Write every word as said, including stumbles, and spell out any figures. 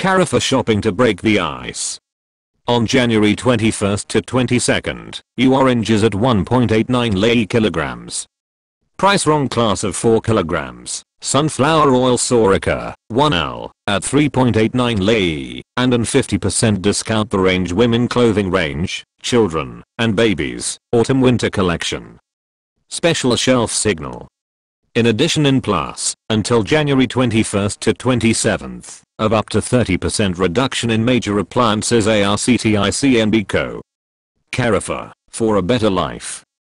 Carrefour shopping to break the ice. On January twenty-first to twenty-second, U oranges at one point eight nine lei kilograms. Price wrong class of four kilograms. Sunflower oil Sorica, one ounce, at three point eight nine lei, and an fifty percent discount the range women clothing range, children, and babies, autumn winter collection. Special shelf signal. In addition in plus, until January twenty-first to twenty-seventh, of up to thirty percent reduction in major appliances articticnbco. Carrefour, for a better life.